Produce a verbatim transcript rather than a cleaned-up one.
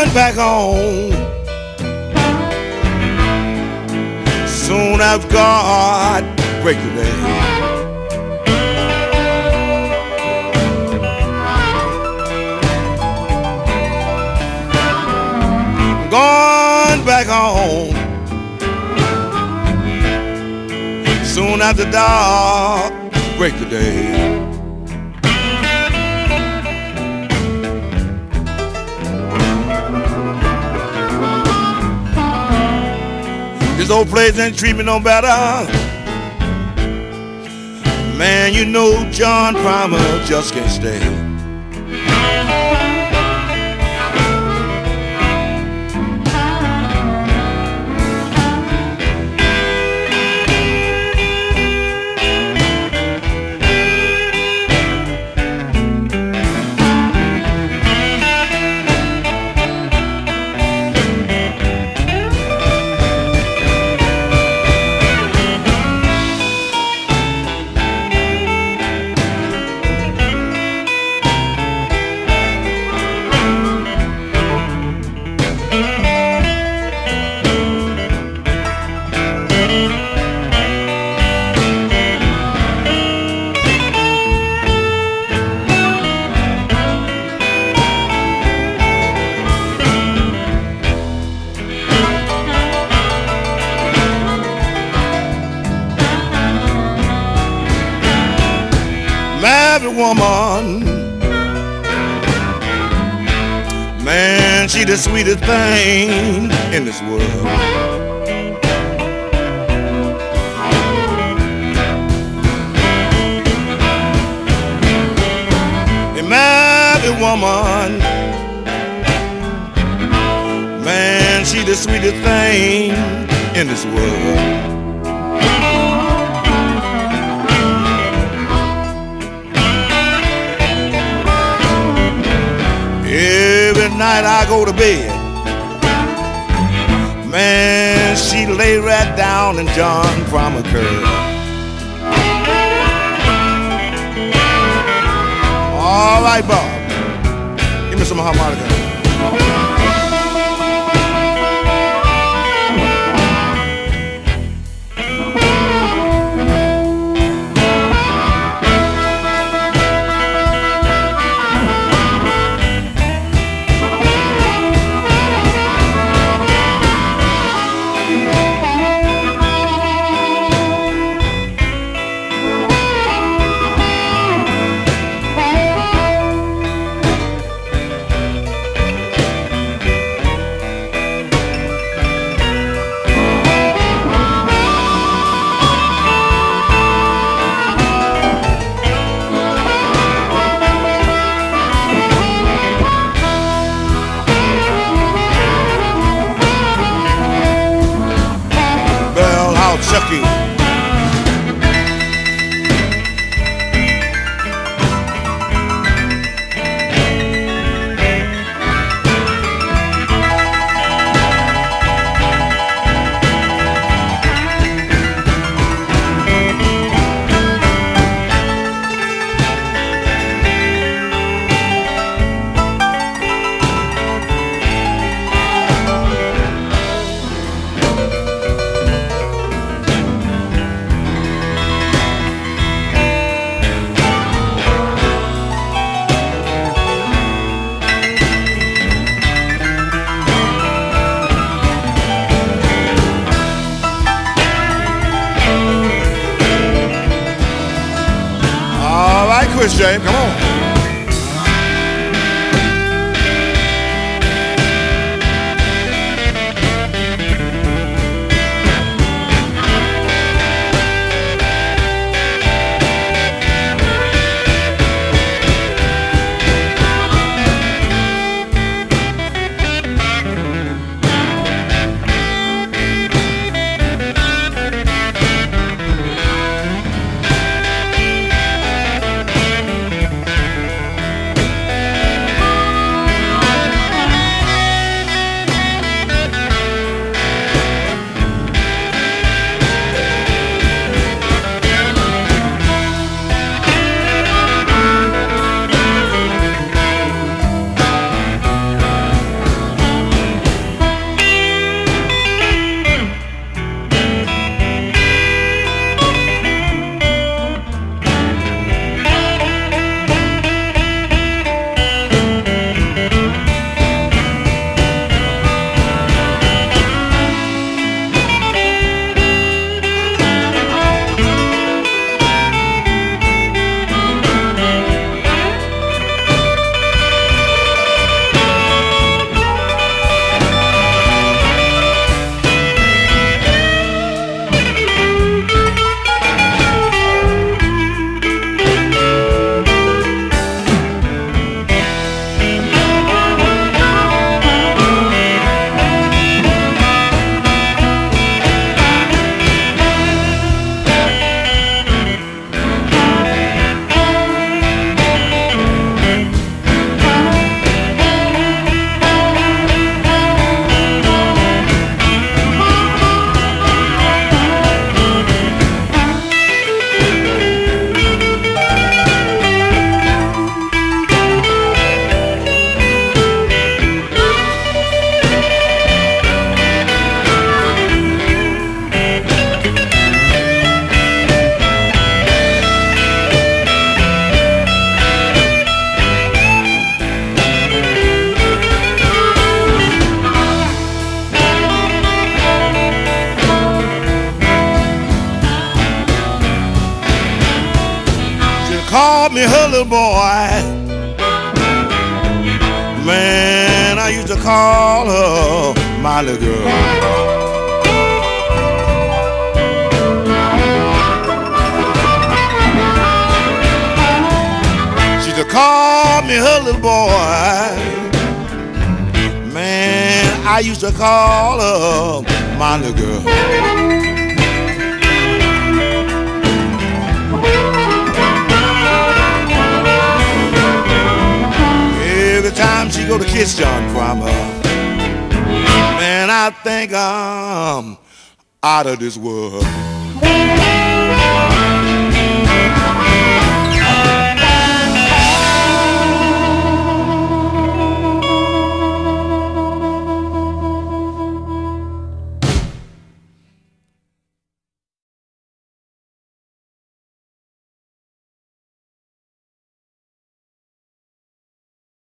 back home soon as God break the day. Going back home soon as the dark break the day. This old place ain't treat me no better. Man, you know John Primer just can't stay. Every woman, man, she the sweetest thing in this world. And every woman, man, she the sweetest thing in this world. Every night I go to bed, man, she lay right down in John Primer curve. All right, Bob, give me some harmonica. Chucky. Chris James, come on. little boy, man, I used to call her my little girl. She used to call me her little boy, man, I used to call her my little girl. Every time she go to kiss John from her, man, I think I'm out of this world.